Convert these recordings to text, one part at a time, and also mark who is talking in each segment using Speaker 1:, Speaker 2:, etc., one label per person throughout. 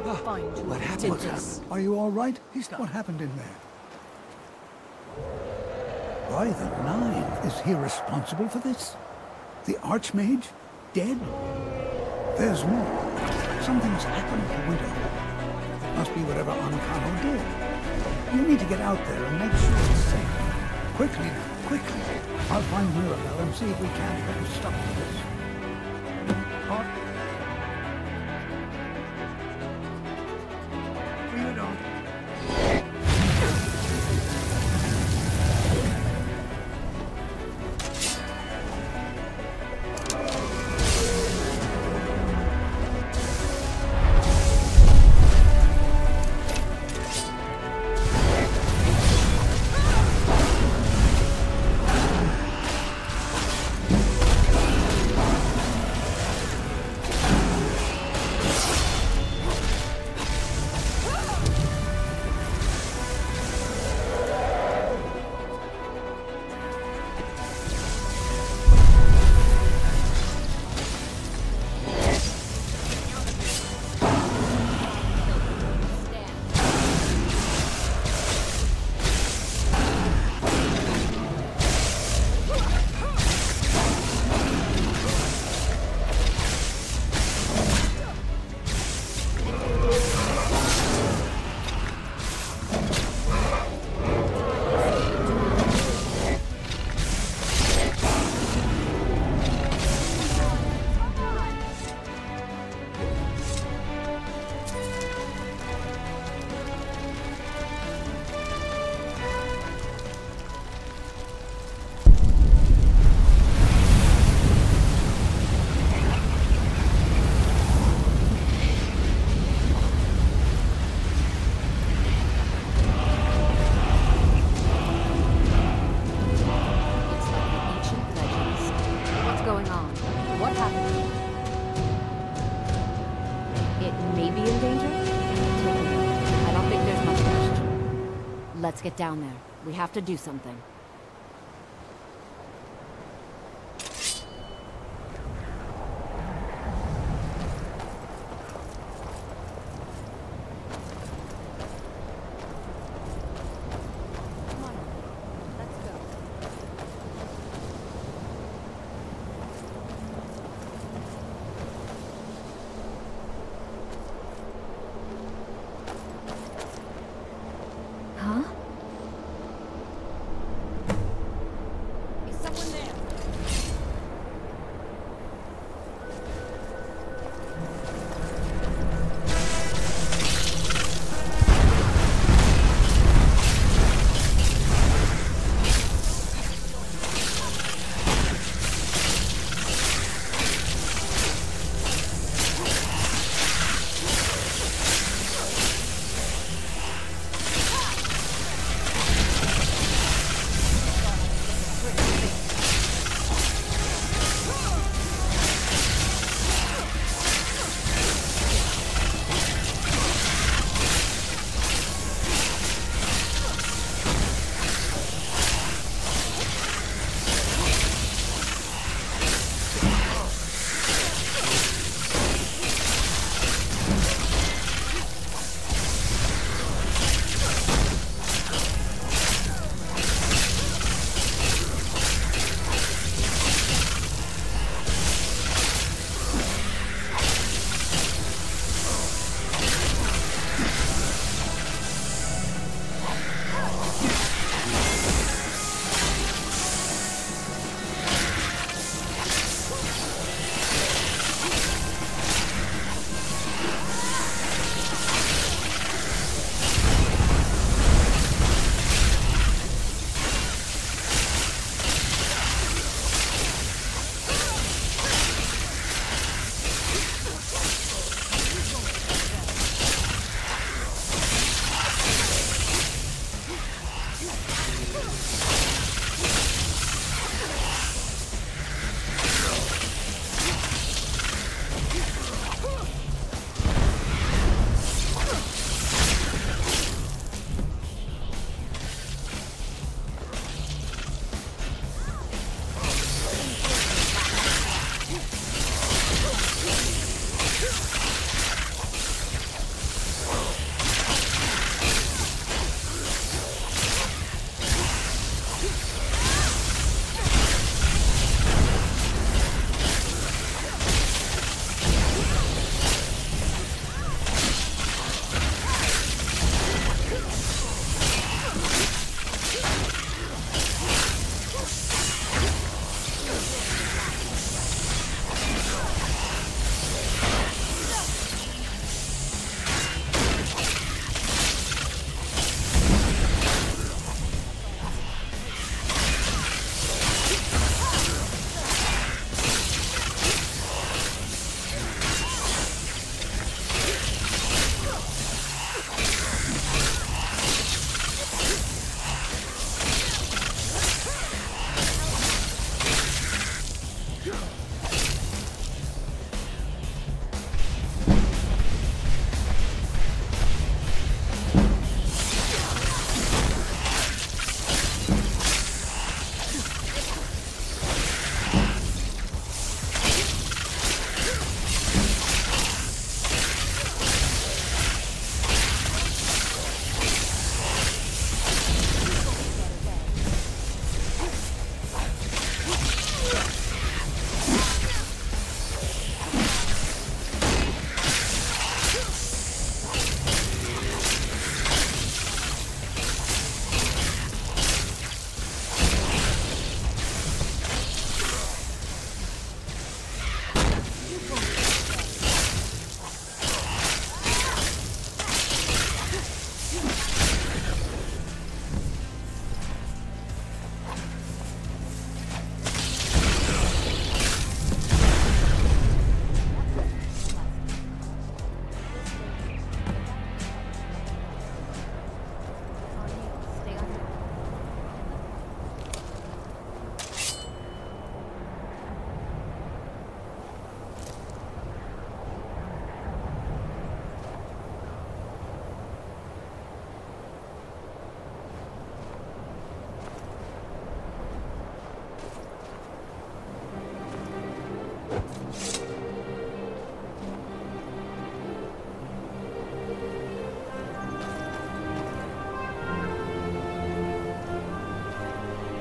Speaker 1: Find
Speaker 2: What happened?
Speaker 3: What's happened? Are you all right? What happened in there? By the Nine, is he responsible for this? The Archmage? Dead? There's more. Something's happened to Widowhook. It must be whatever Ancano did. You need to get out there and make sure it's safe. Quickly now, quickly. I'll find Mirabelle and see if we can't put a stop to this. You don't.
Speaker 1: Let's get down there. We have to do something.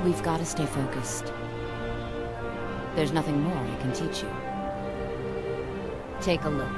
Speaker 1: We've got to stay focused. There's nothing more I can teach you. Take a look.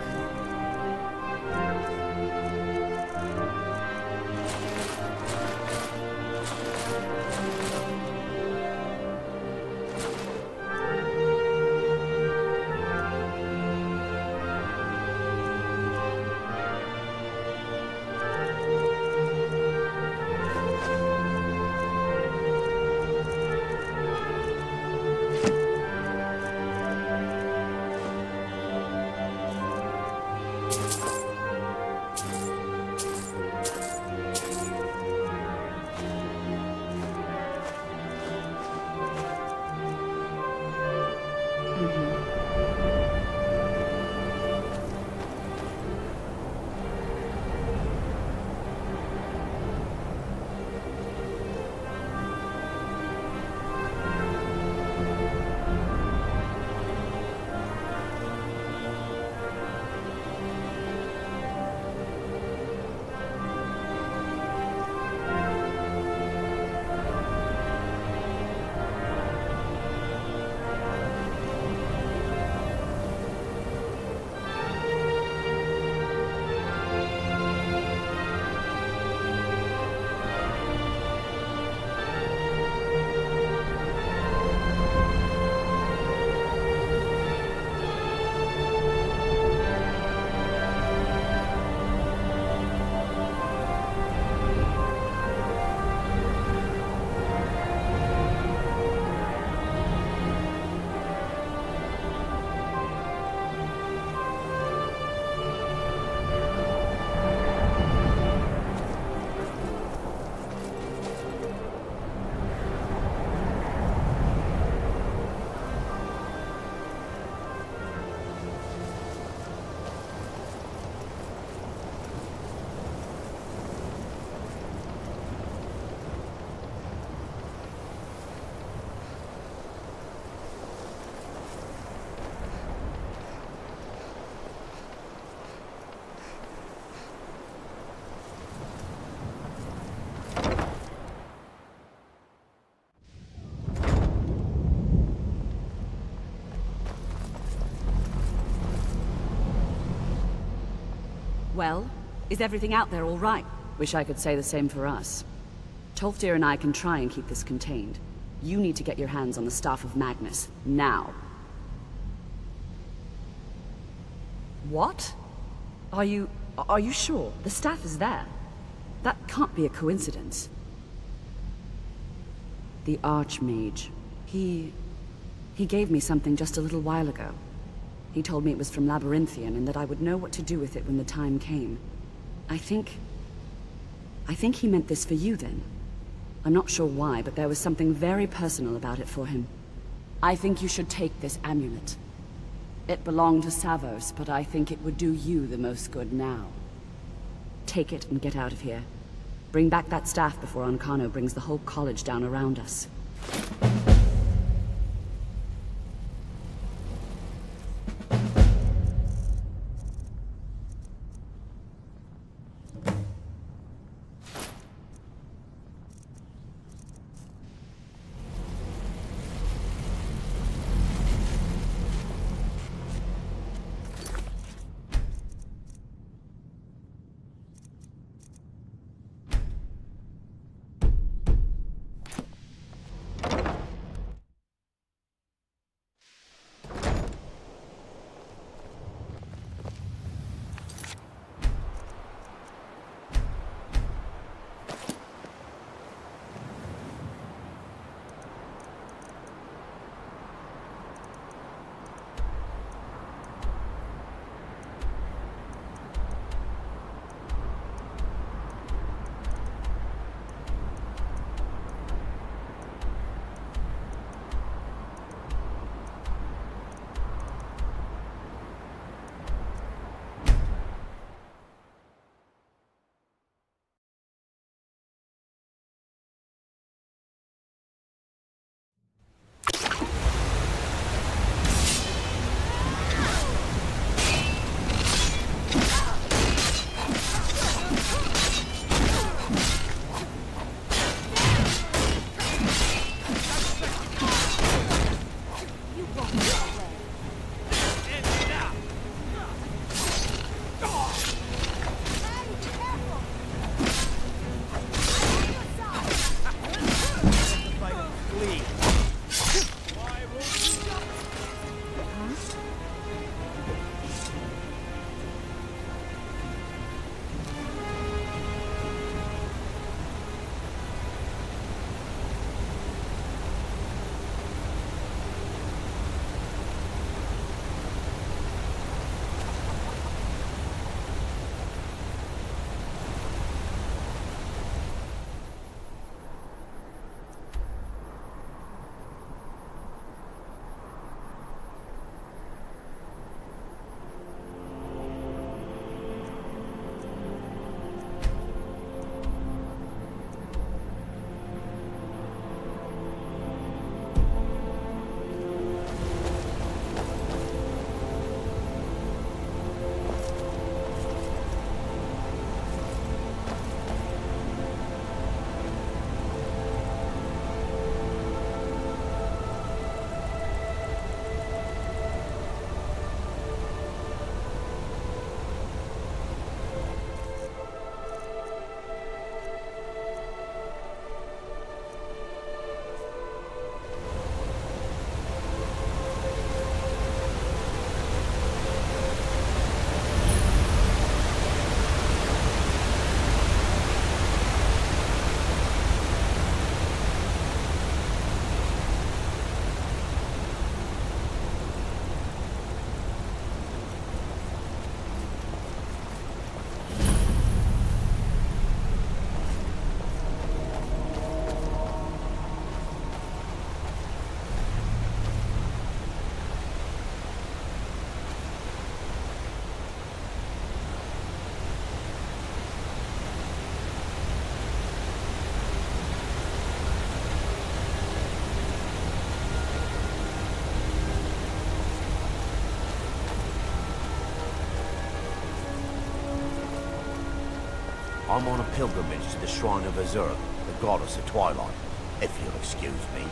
Speaker 2: Well, is everything out there all right? Wish I could say the same for us. Tolfdir and I can try and keep this contained. You need to get your hands on the Staff of Magnus, now. What? Are you sure? The staff is there. That can't be a coincidence. The Archmage. He gave me something just a little while ago. He told me it was from Labyrinthian and that I would know what to do with it when the time came. I think he meant this for you then. I'm not sure why, but there was something very personal about it for him. I think you should take this amulet. It belonged to Savos, but I think it would do you the most good now. Take it and get out of here. Bring back that staff before Ancano brings the whole college down around us.
Speaker 4: I'm on a pilgrimage to the Shrine of Azur, the goddess of twilight, if you'll excuse me.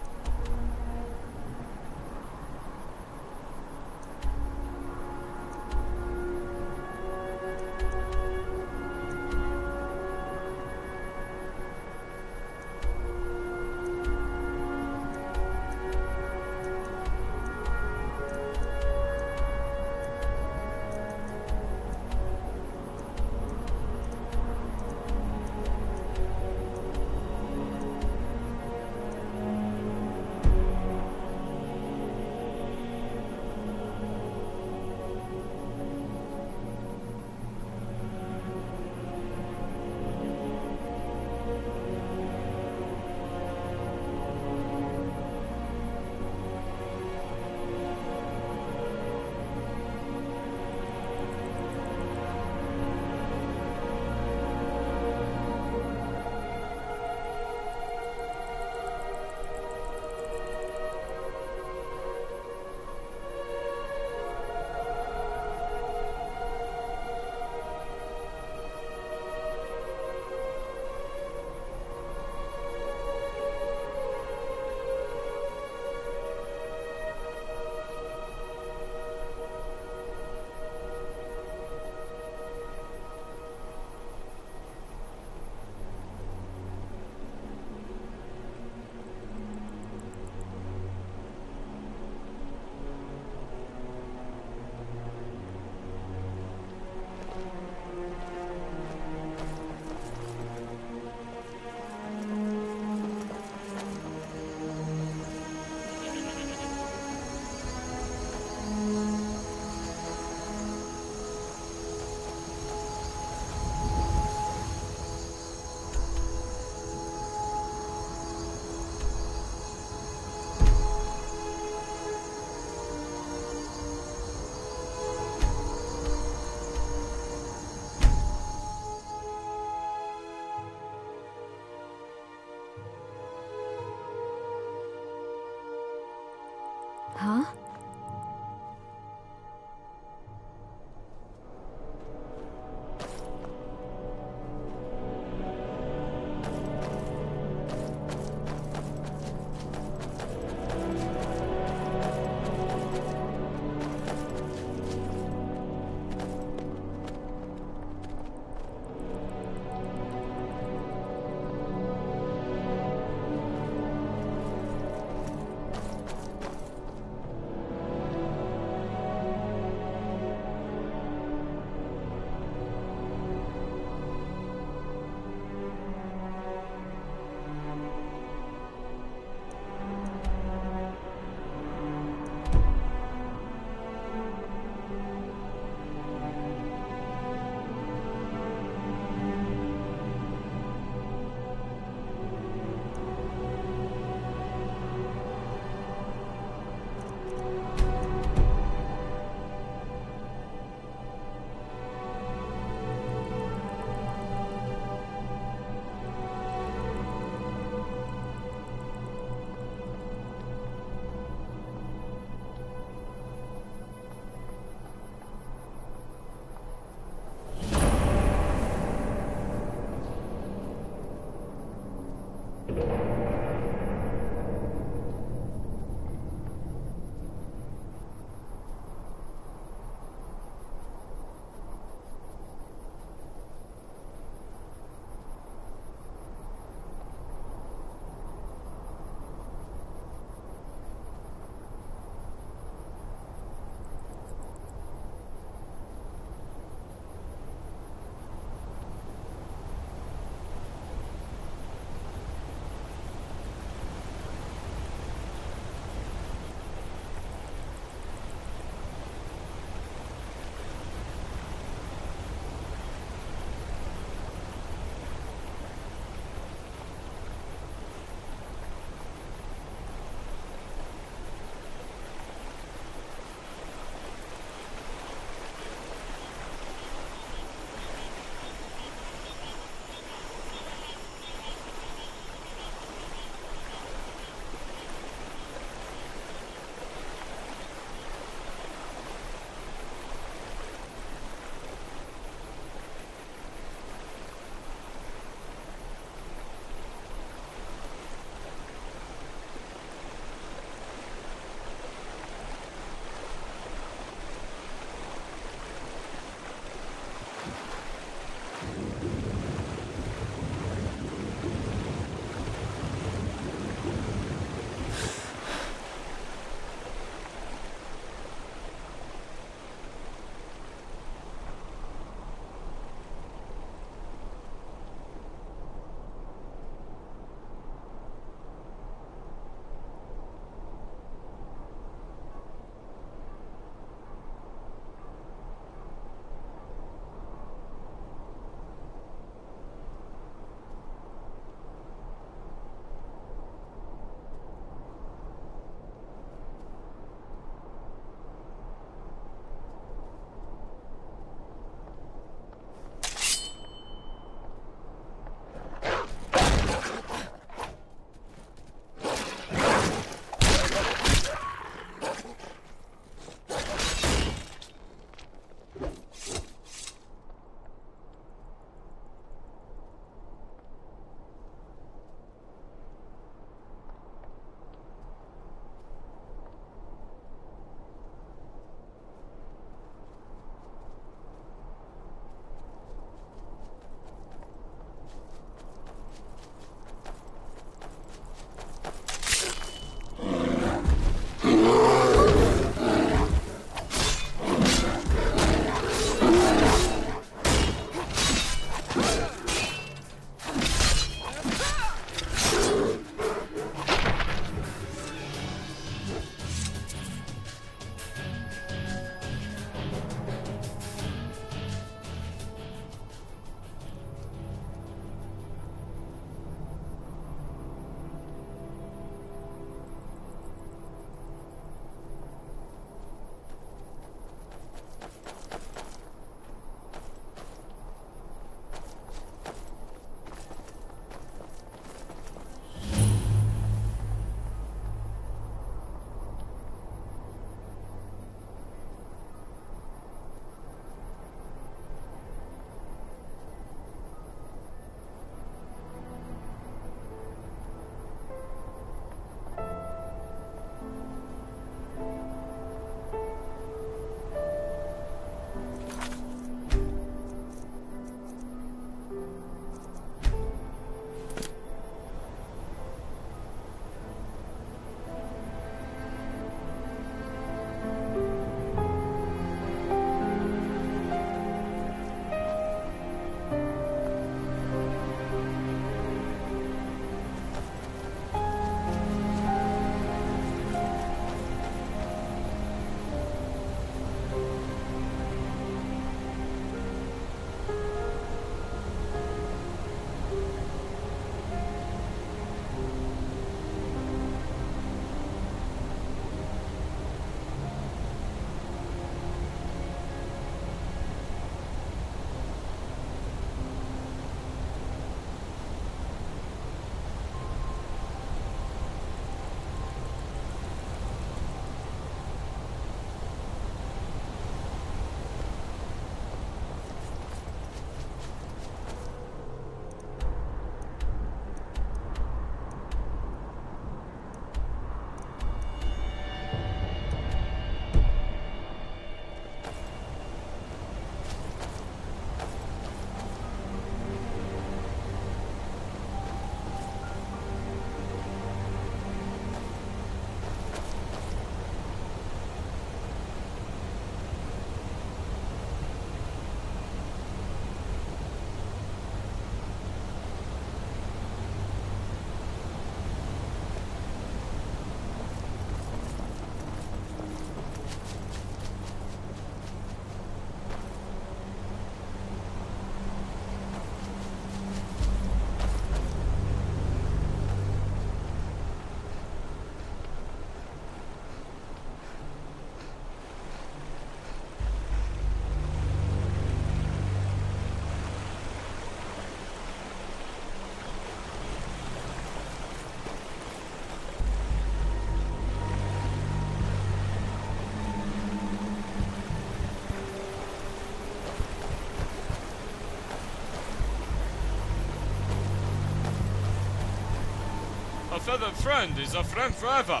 Speaker 5: A feathered friend is a friend forever.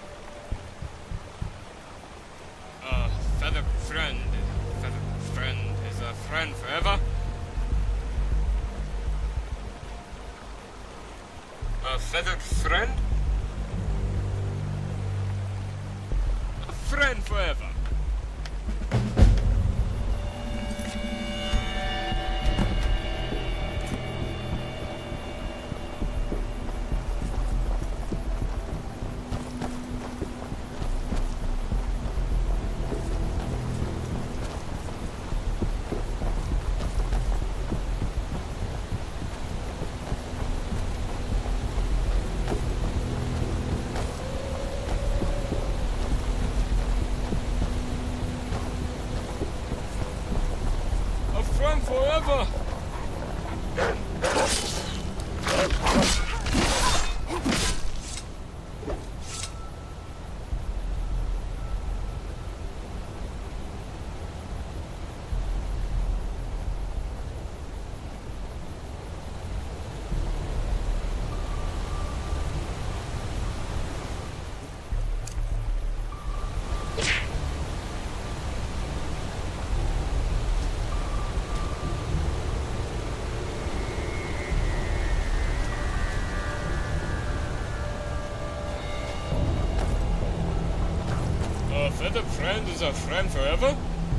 Speaker 5: A feathered friend is a friend forever. A feathered friend? A friend forever. Friend forever. A feathered friend is a friend forever?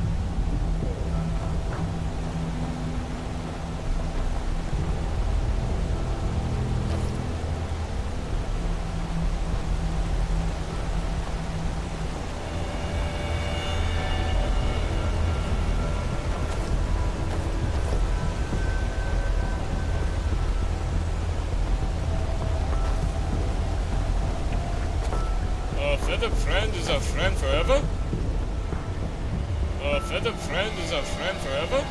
Speaker 5: A feathered friend is a friend forever? A feathered friend is a friend forever?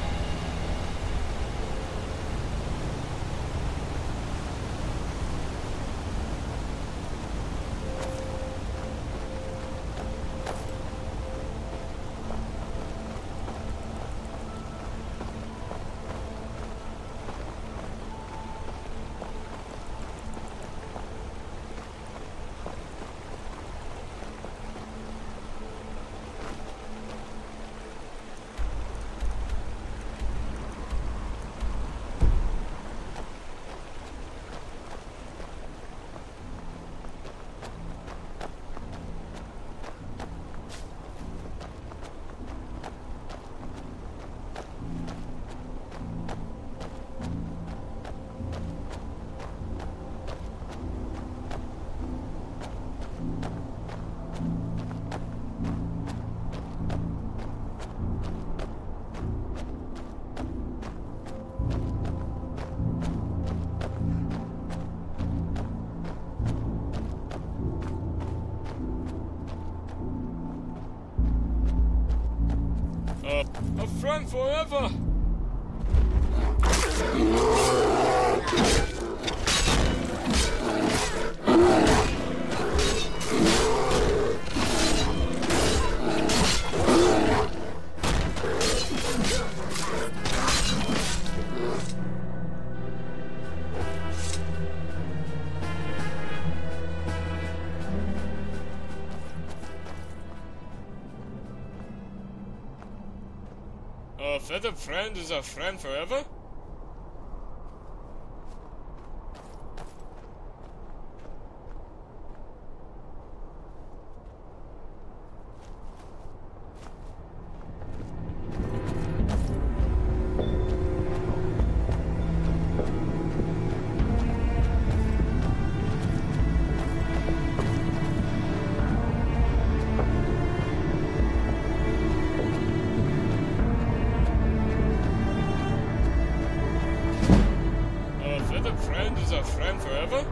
Speaker 5: A friend forever! A feathered friend is a friend forever? A feathered friend is a friend forever?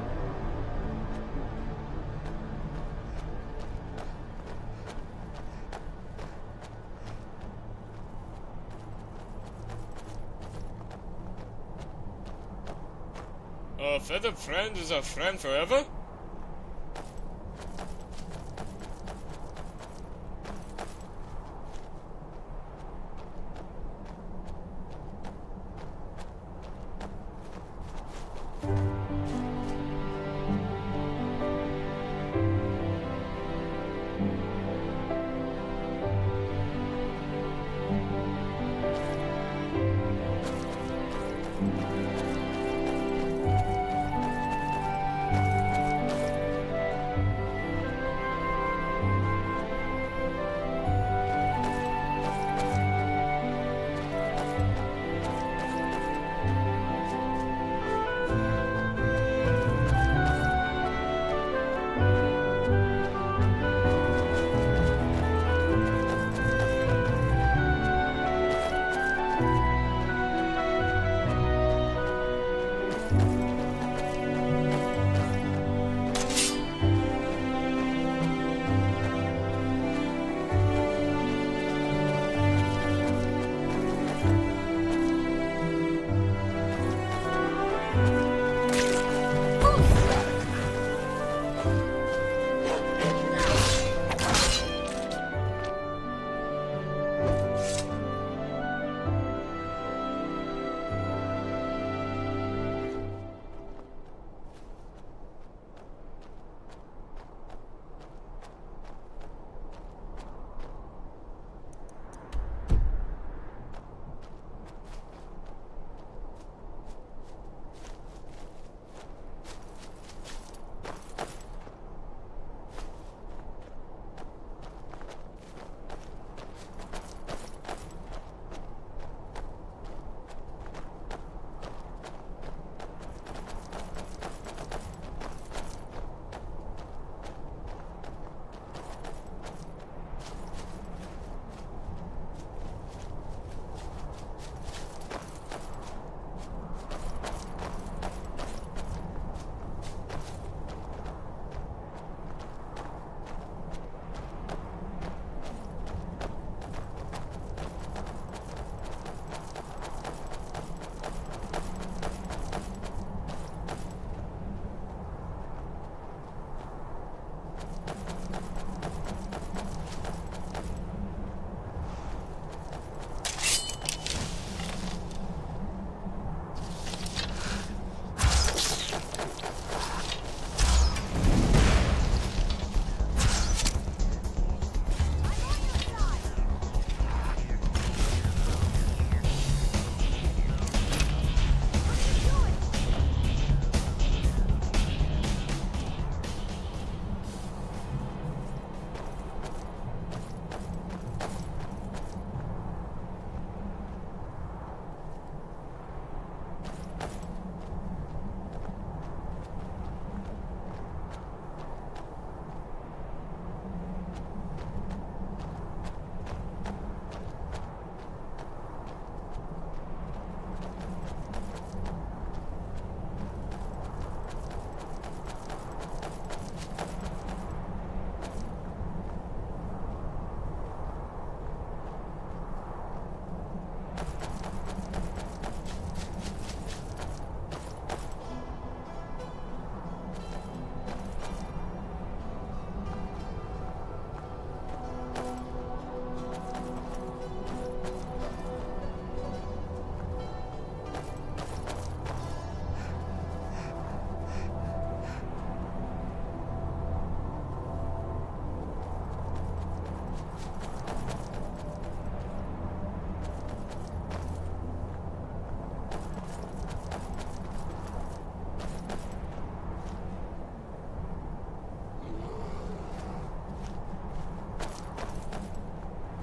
Speaker 5: A feathered friend is a friend forever?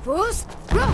Speaker 6: Boost! Go!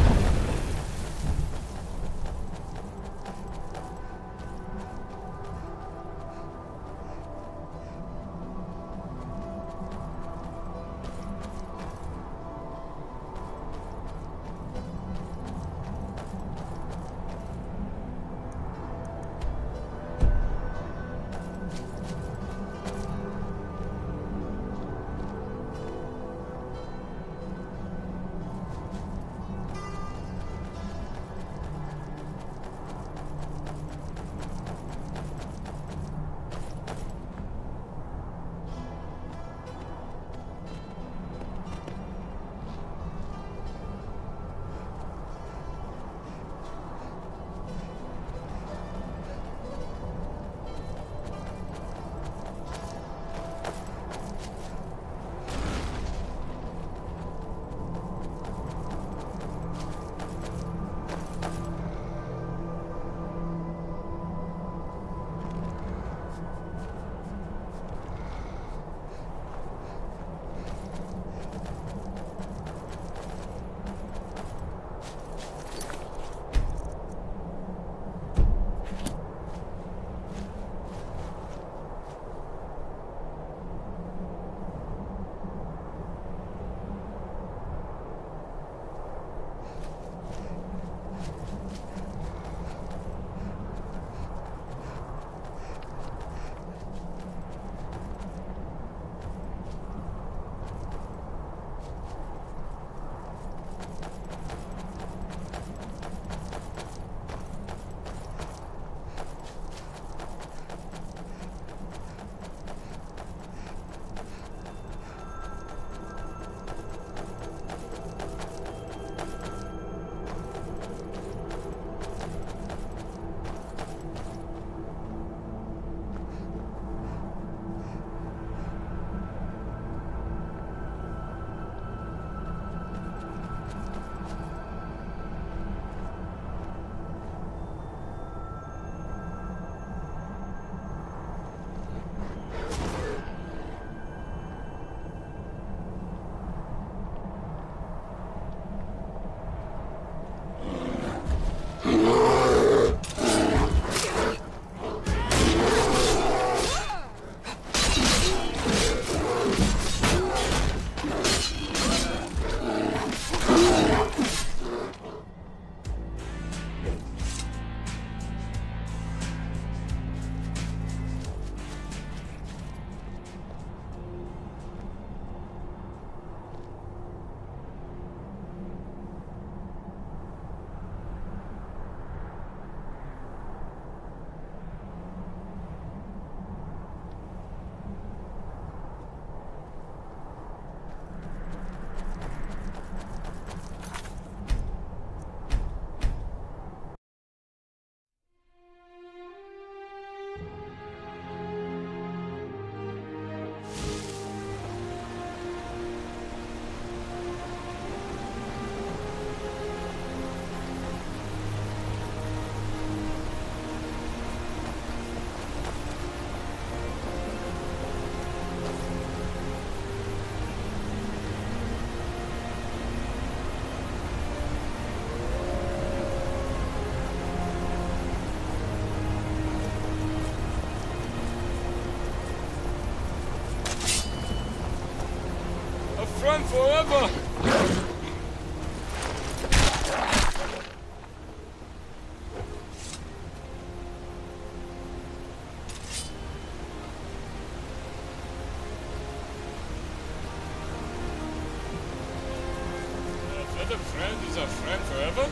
Speaker 5: Friend forever! That a friend is a friend forever?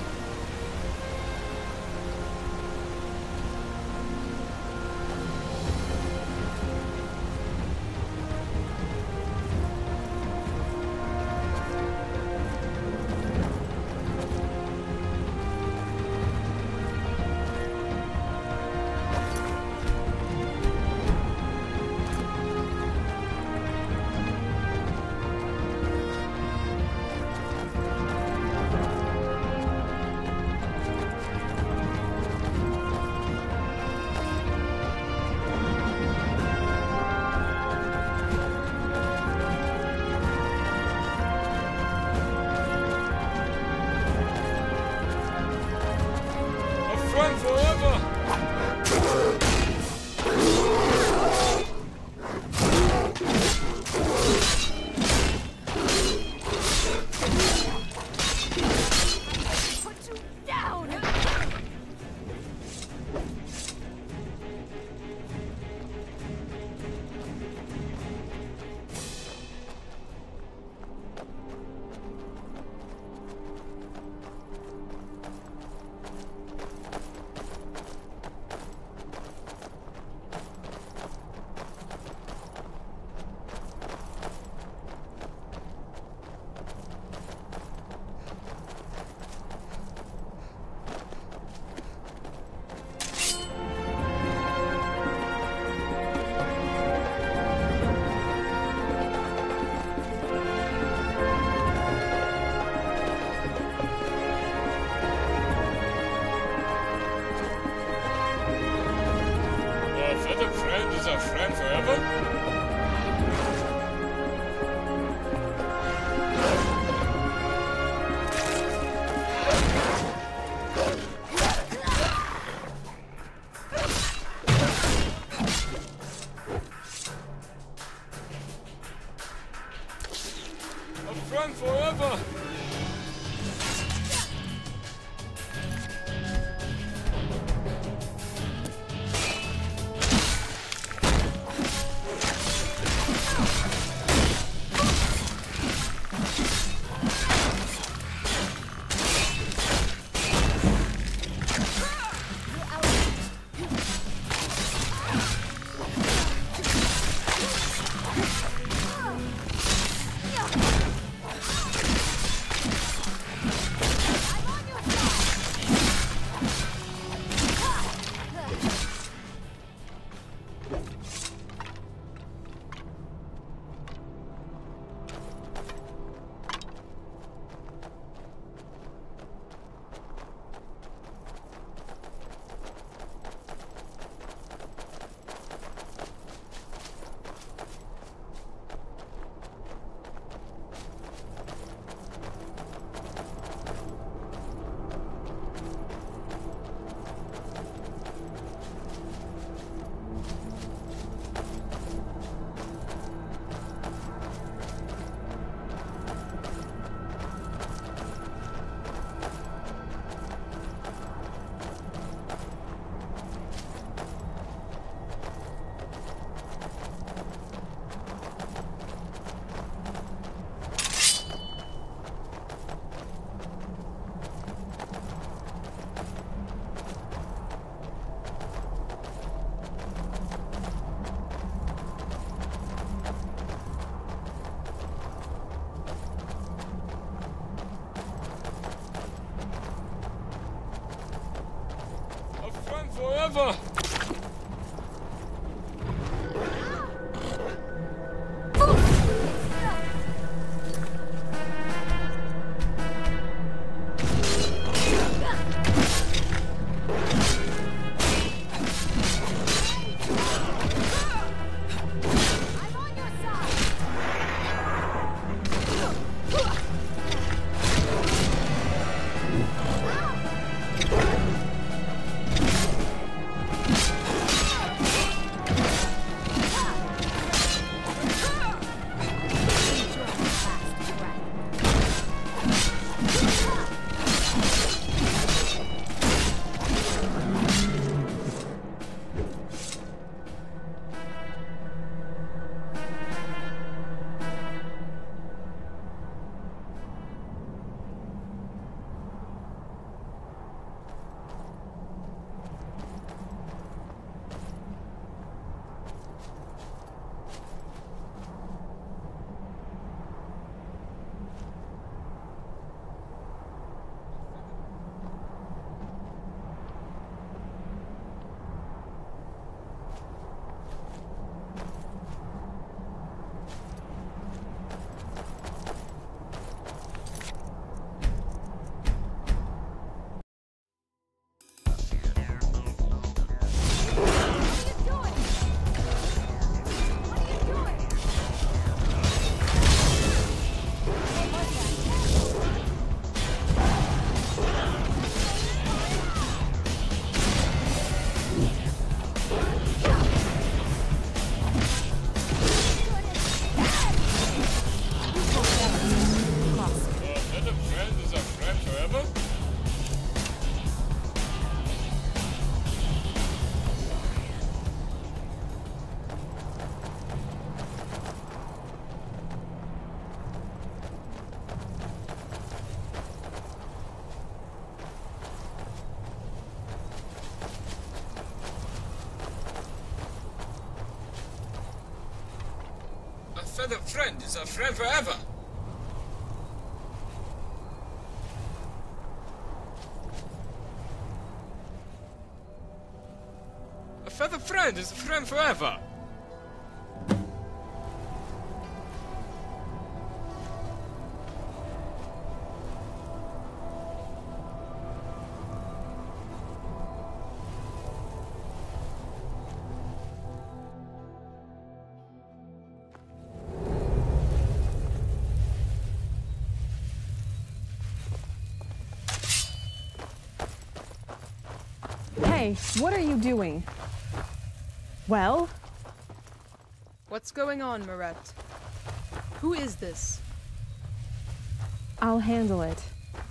Speaker 5: Forever! feather friend is a friend forever. A feather friend is a friend forever.
Speaker 6: Hey, what are you doing? Well?
Speaker 7: What's going on, Marette? Who is this?
Speaker 6: I'll handle it.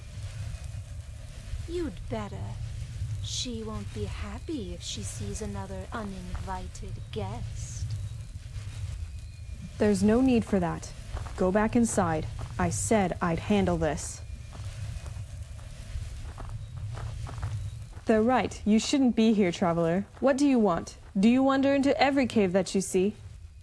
Speaker 8: You'd better. She won't be happy if she sees another uninvited guest.
Speaker 6: There's no need for that. Go back inside. I said I'd handle this. They're right. You shouldn't be here, traveler. What do you want? Do you wander into every cave that you see?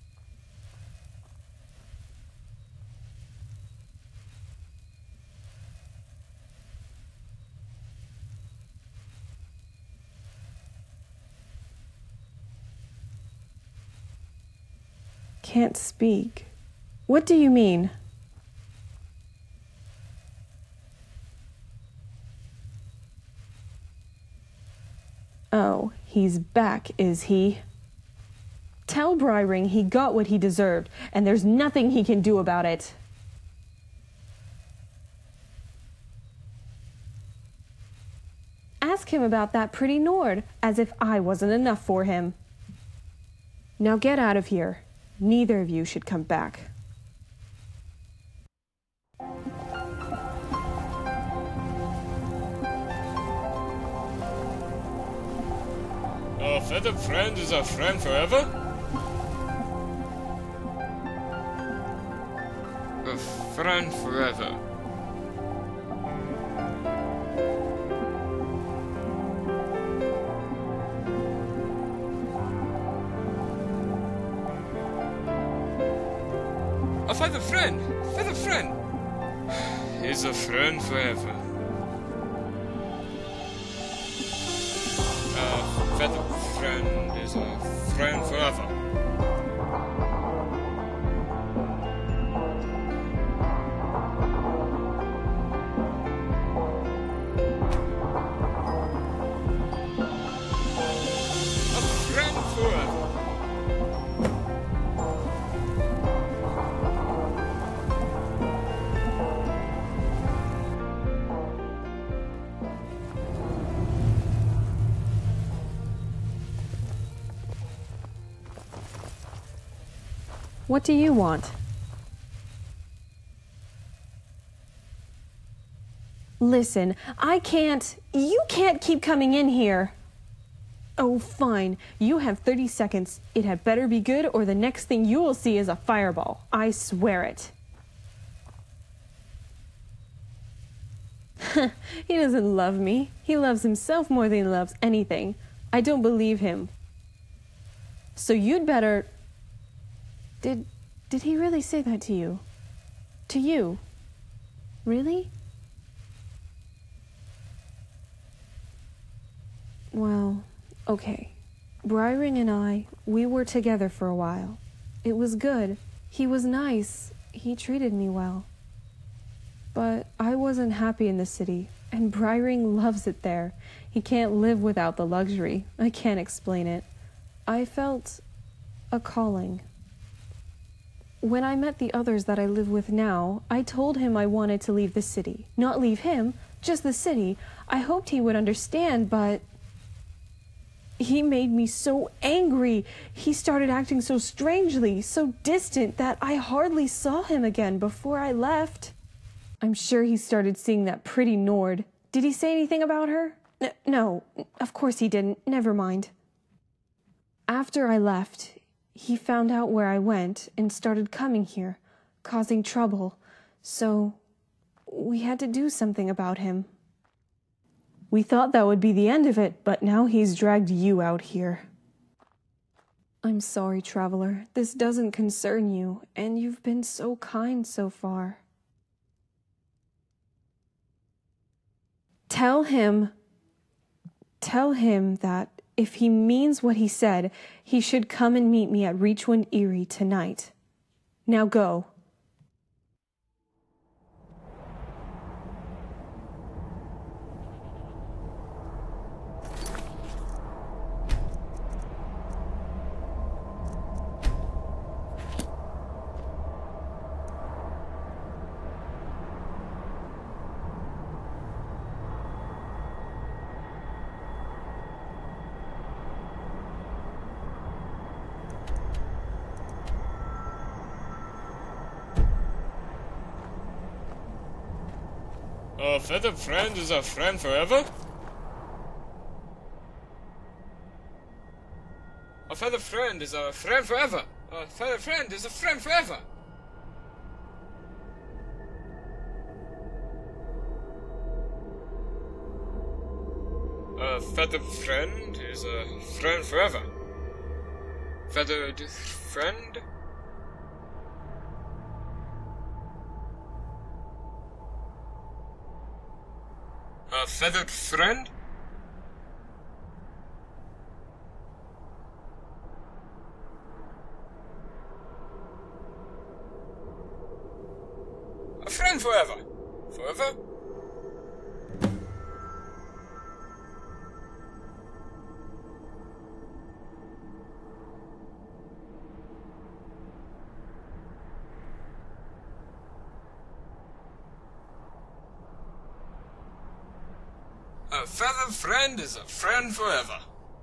Speaker 6: Can't speak. What do you mean? Oh, he's back, is he? Tell Brayring he got what he deserved, and there's nothing he can do about it. Ask him about that pretty Nord, as if I wasn't enough for him. Now get out of here. Neither of you should come back.
Speaker 5: A feather friend is a friend forever? A friend forever. A feather friend! Feather friend! Is a friend forever. A feather friend is a friend forever. A friend forever.
Speaker 6: What do you want? Listen, you can't keep coming in here. Oh, fine. You have 30 seconds. It had better be good or the next thing you will see is a fireball. I swear it. He doesn't love me. He loves himself more than he loves anything. I don't believe him. So you'd better... Did he really say that to you? To you? Really? Well, okay. Brayring and we were together for a while. It was good. He was nice. He treated me well. But I wasn't happy in the city, and Brayring loves it there. He can't live without the luxury. I can't explain it. I felt a calling. When I met the others that I live with now, I told him I wanted to leave the city. Not leave him, just the city. I hoped he would understand, but... he made me so angry. He started acting so strangely, so distant, that I hardly saw him again before I left. I'm sure he started seeing that pretty Nord. Did he say anything about her? No, of course he didn't. Never mind. After I left... he found out where I went and started coming here, causing trouble. So, we had to do something about him. We thought that would be the end of it, but now he's dragged you out here. I'm sorry, Traveler. This doesn't concern you, and you've been so kind so far. Tell him that if he means what he said, he should come and meet me at Reachwind Eyrie tonight. Now go.
Speaker 5: A feathered friend is a friend forever? A feathered friend is a friend forever. A feathered friend is a friend forever. A feathered friend is a friend forever. Feathered friend? A feathered friend? A friend forever. Forever? A feathered friend is a friend forever.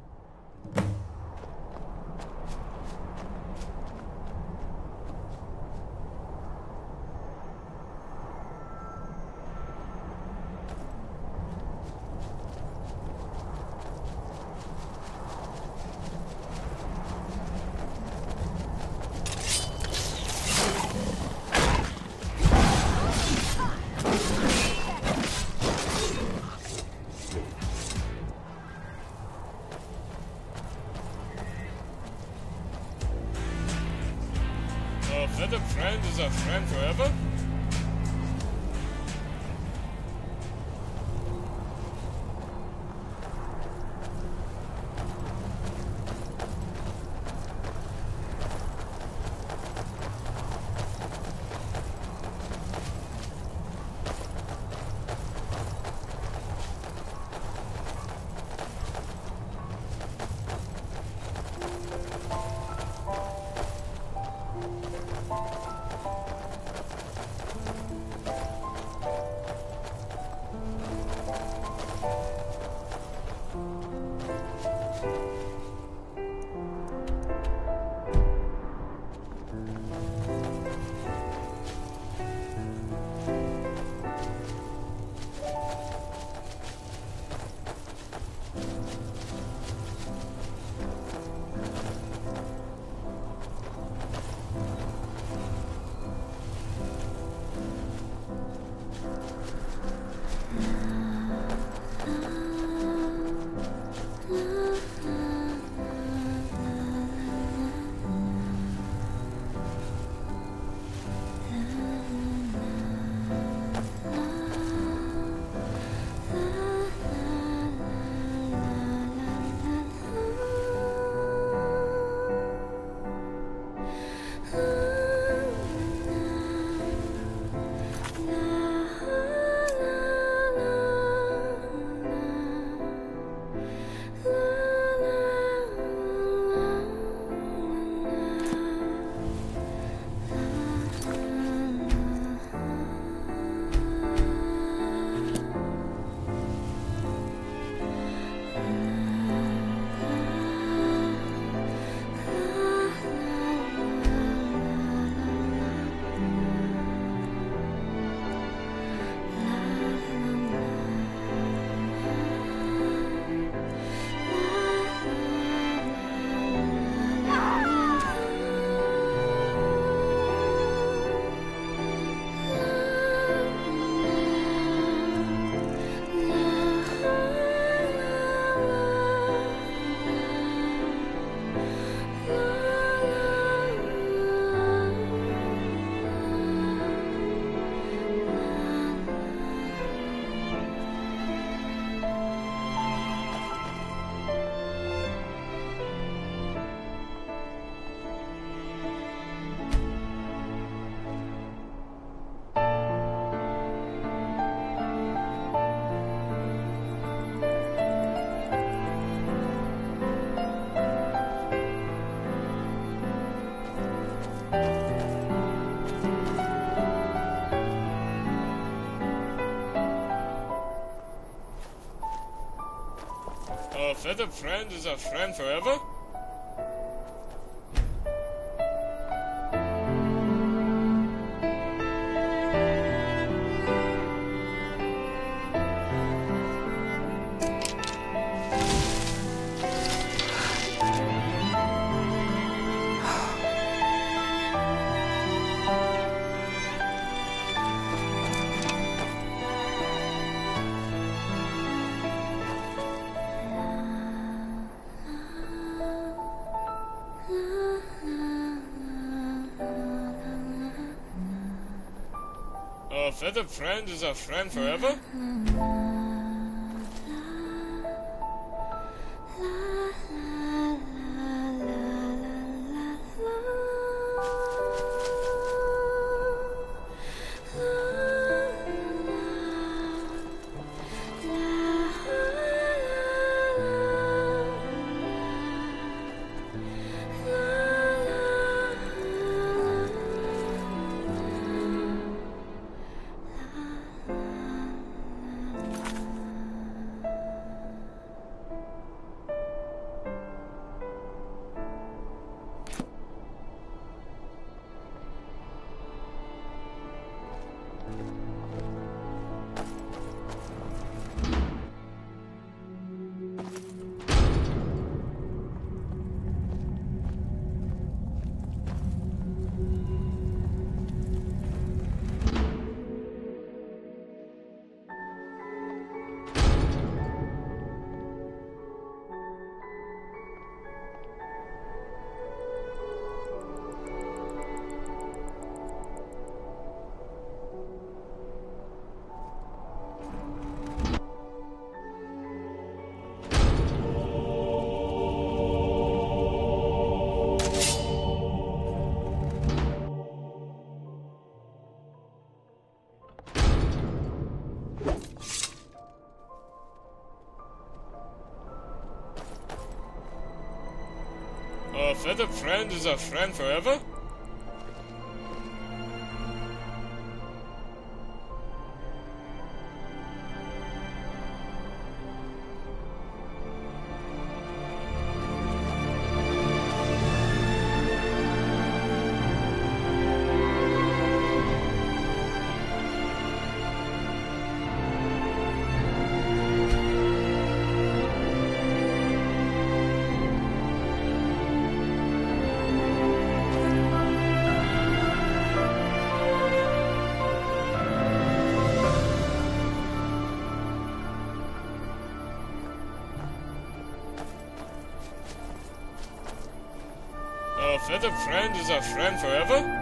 Speaker 5: A feathered friend is a friend forever? A feathered friend is a friend forever? A feathered friend is a friend forever? A feathered friend is a friend forever? A feathered friend is a friend forever?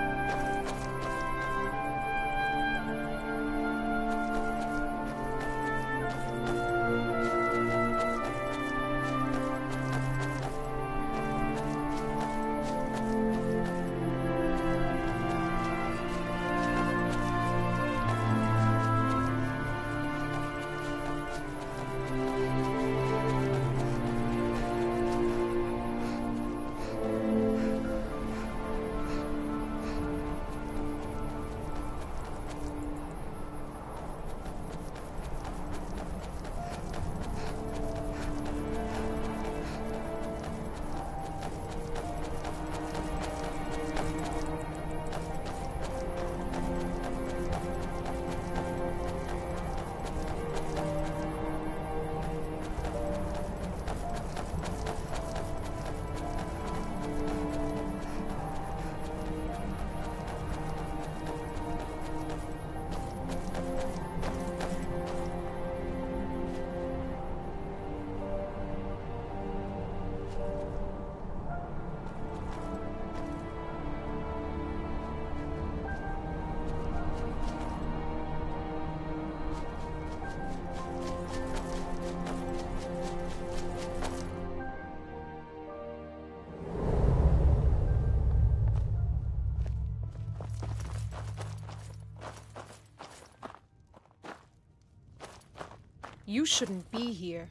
Speaker 7: You shouldn't be here.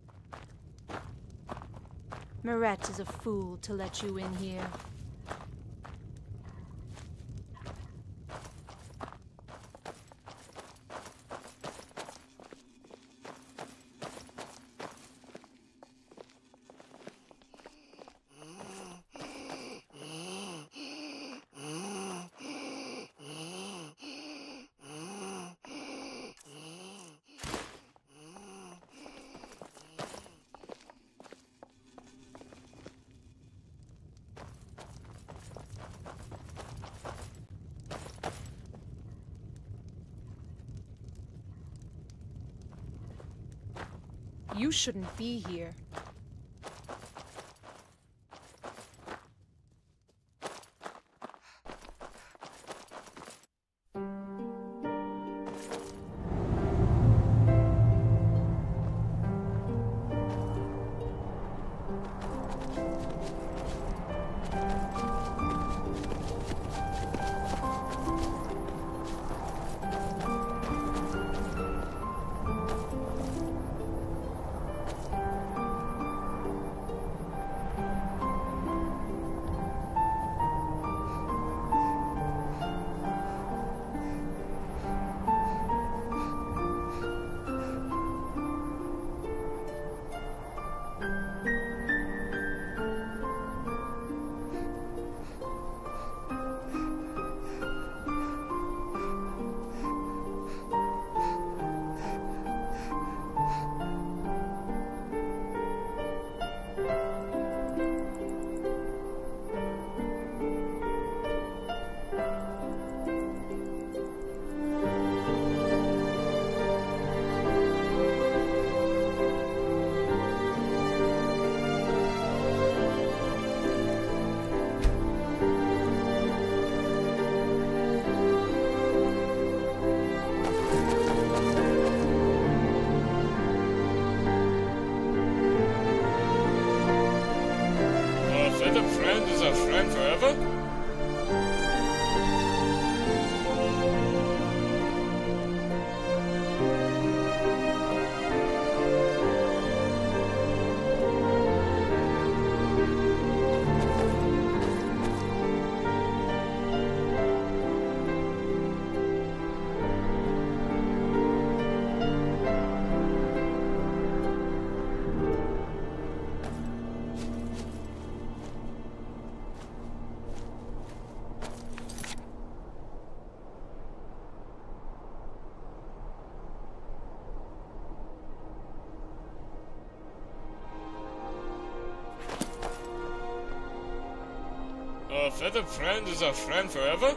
Speaker 8: Marette is a fool to let you in here.
Speaker 7: You shouldn't be here.
Speaker 5: A feathered friend is a friend forever?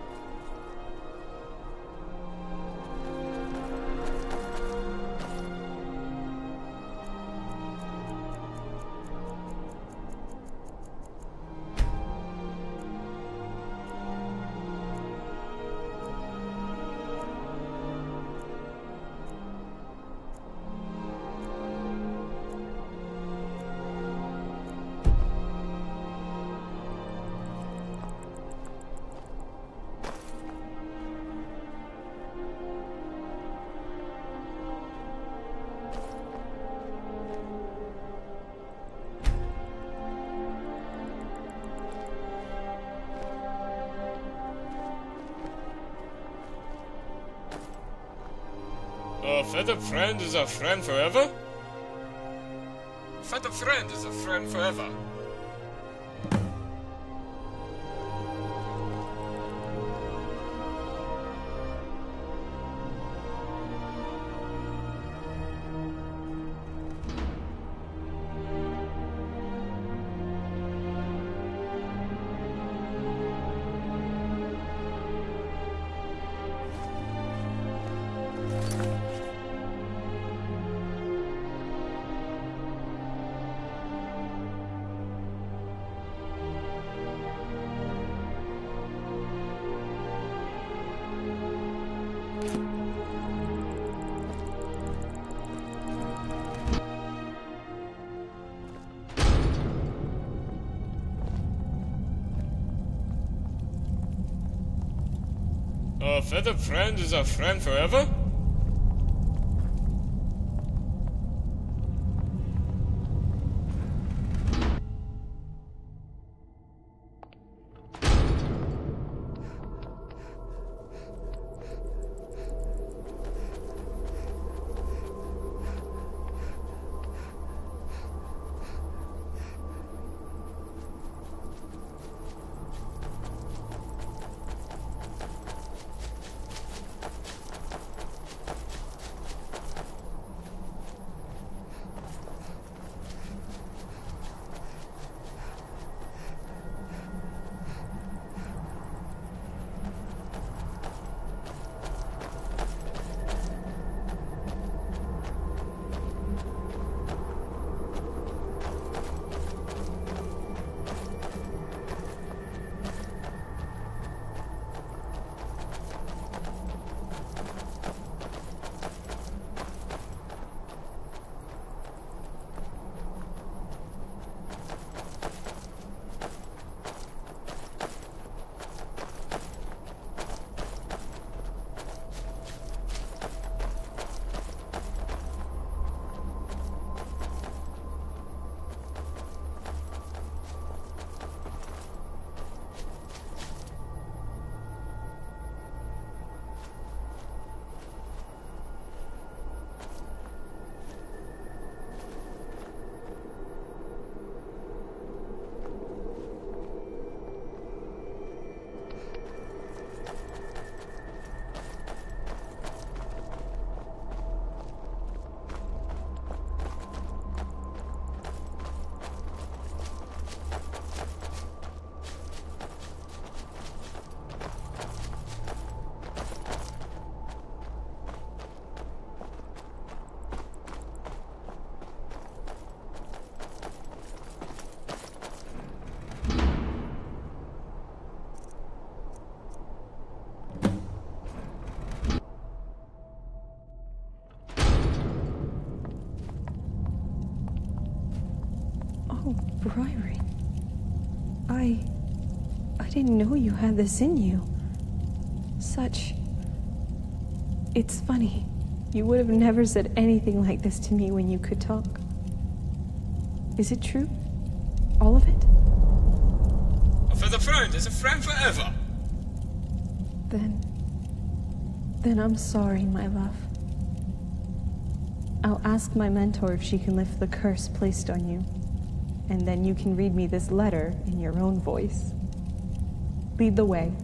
Speaker 5: A feathered friend is a friend forever? A feathered friend is a friend forever. A feathered friend is a friend forever?
Speaker 6: Oh, Bryrene. I didn't know you had this in you. It's funny. You would have never said anything like this to me when you could talk. Is it true? All of it?
Speaker 5: A feather friend is a friend forever.
Speaker 6: Then I'm sorry, my love. I'll ask my mentor if she can lift the curse placed on you. And then you can read me this letter in your own voice. Lead the way.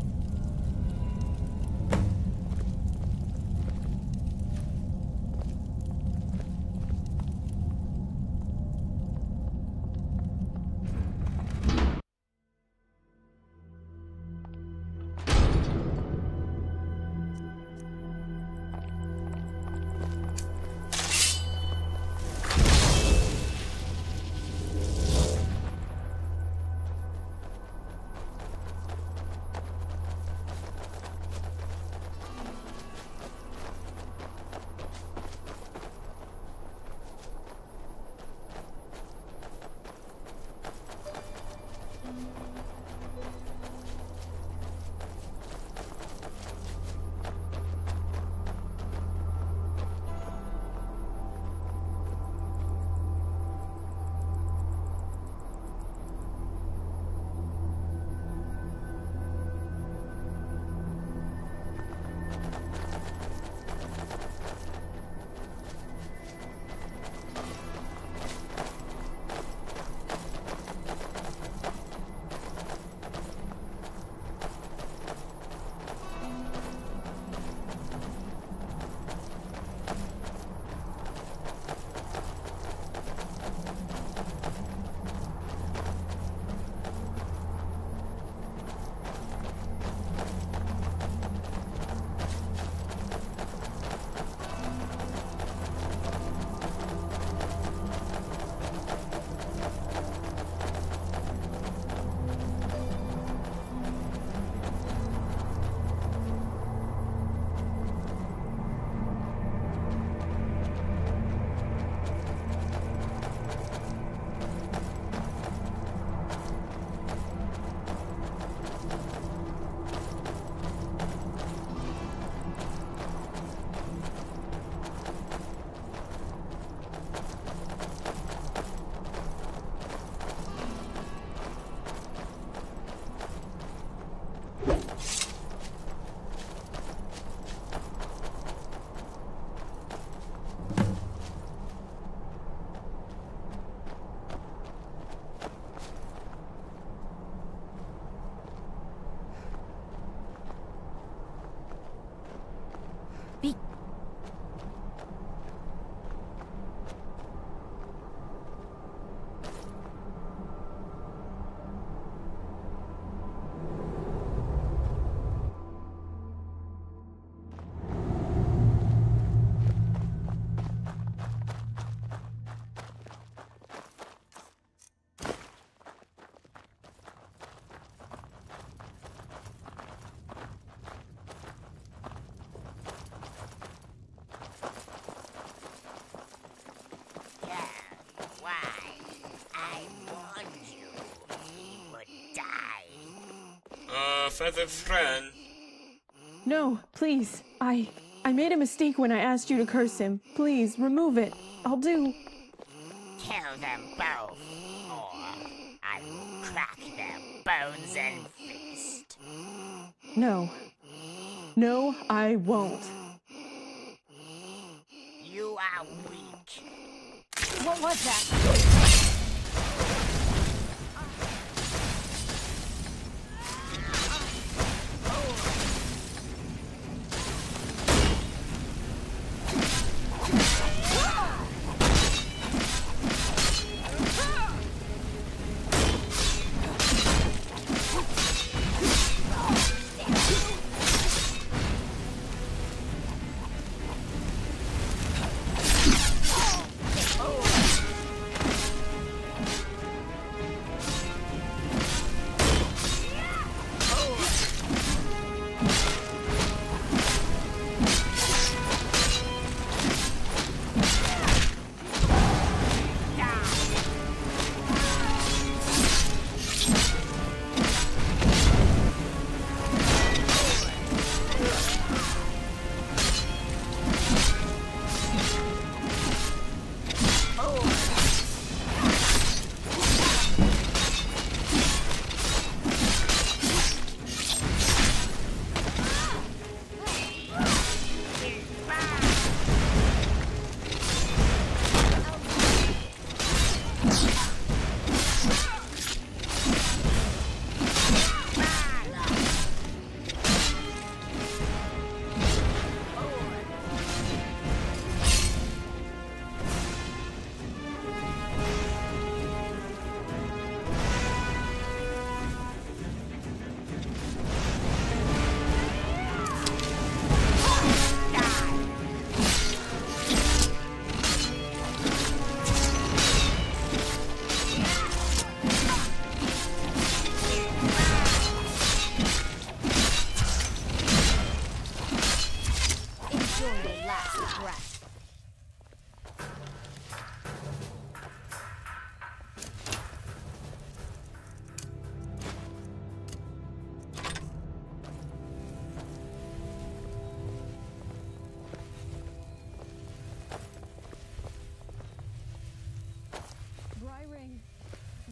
Speaker 5: Feather friend.
Speaker 6: No, please. I made a mistake when I asked you to curse him. Please, remove it. I'll do.
Speaker 9: Kill them both, or I will crack their bones and fist.
Speaker 6: No. No, I won't.
Speaker 9: You are weak.
Speaker 8: What was that?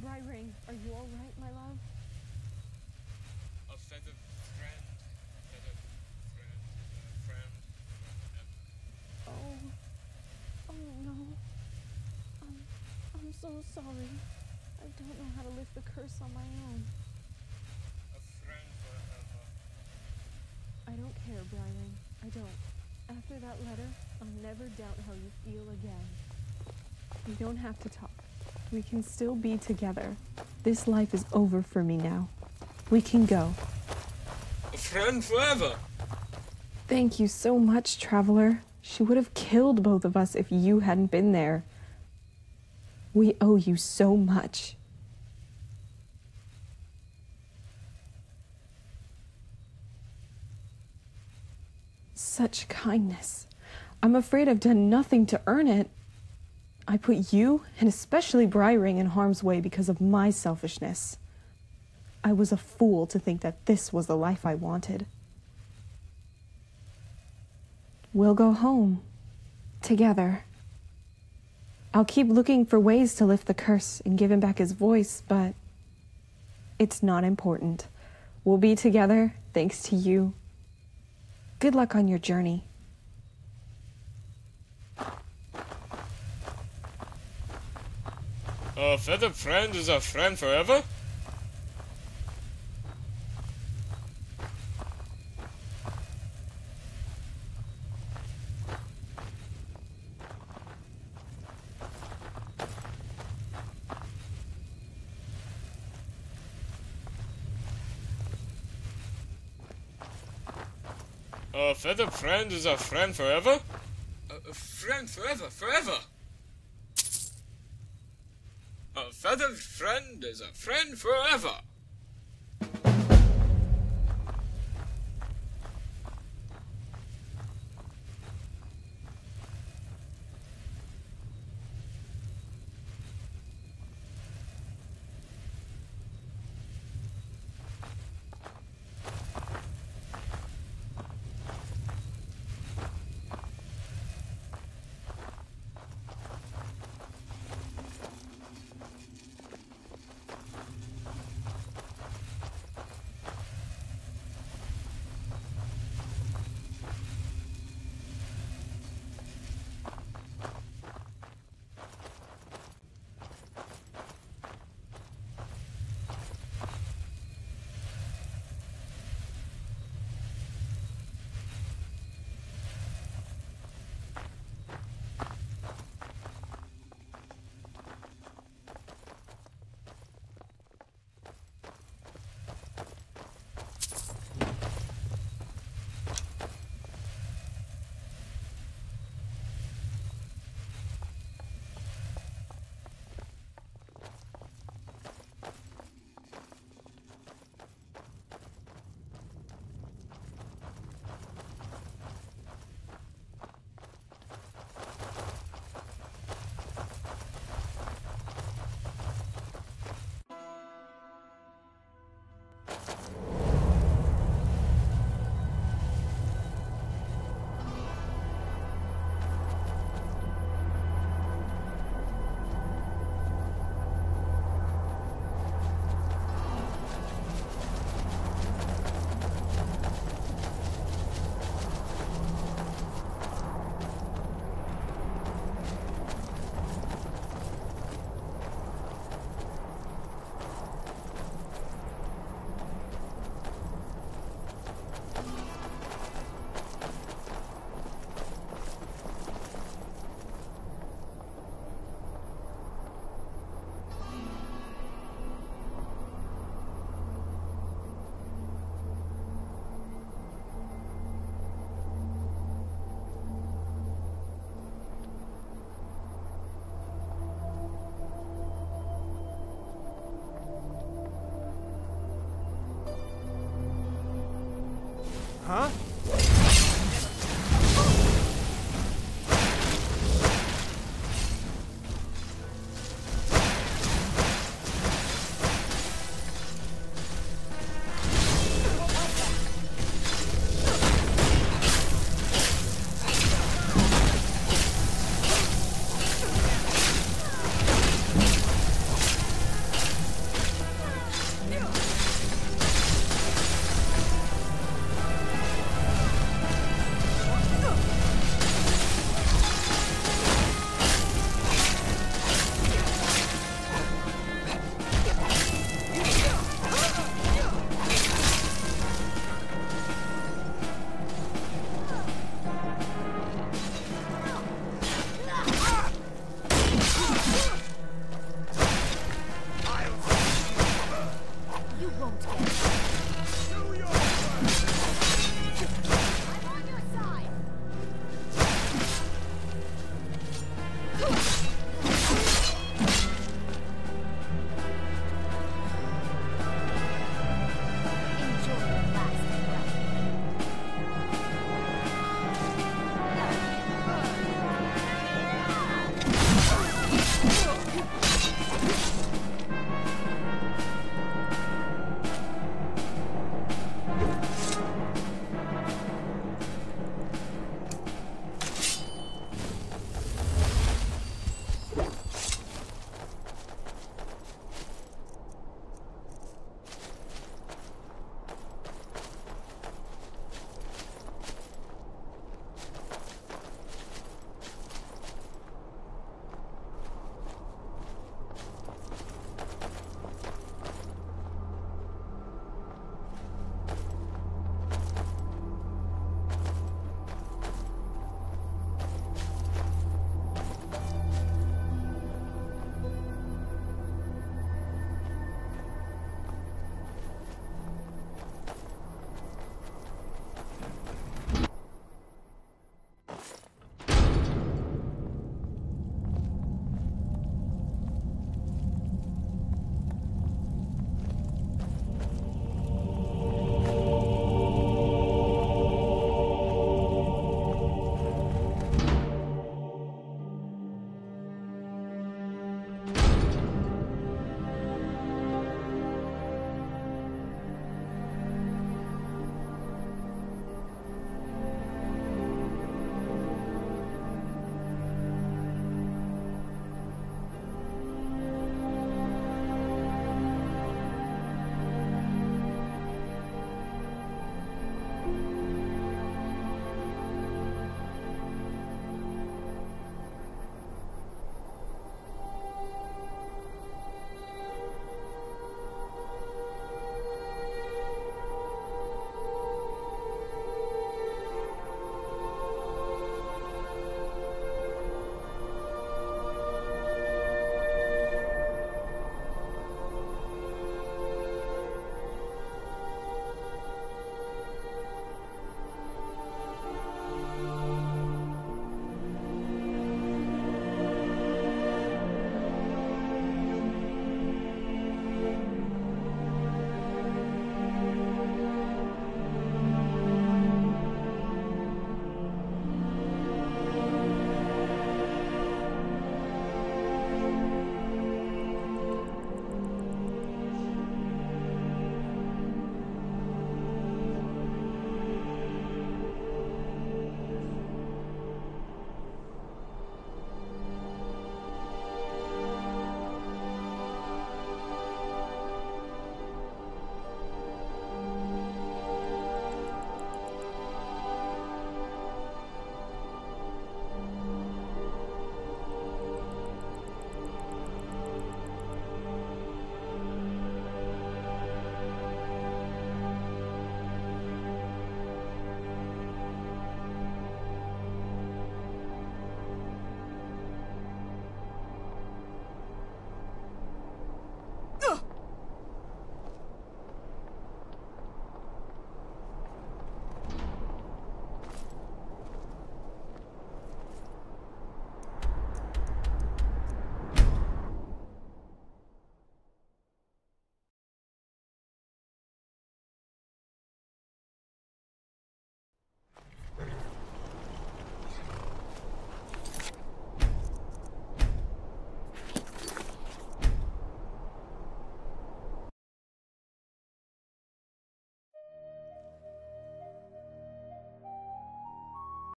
Speaker 6: Brightring, are you alright, my love?
Speaker 5: A feather friend. Feather friend.
Speaker 6: Oh no. I'm so sorry. I don't know how to lift the curse on my own.
Speaker 5: A friend forever.
Speaker 6: I don't care, Brightring. I don't. After that letter, I'll never doubt how you feel again. We don't have to talk. We can still be together. This life is over for me now. We can go.
Speaker 5: A friend forever.
Speaker 6: Thank you so much, Traveler. She would have killed both of us if you hadn't been there. We owe you so much. Such kindness. I'm afraid I've done nothing to earn it. I put you, and especially Brightring, in harm's way because of my selfishness. I was a fool to think that this was the life I wanted. We'll go home. Together. I'll keep looking for ways to lift the curse and give him back his voice, but it's not important. We'll be together, thanks to you. Good luck on your journey.
Speaker 5: A feather friend is a friend forever? A feather friend is a friend forever? A friend forever, forever! A feathered friend is a friend forever!
Speaker 10: Huh?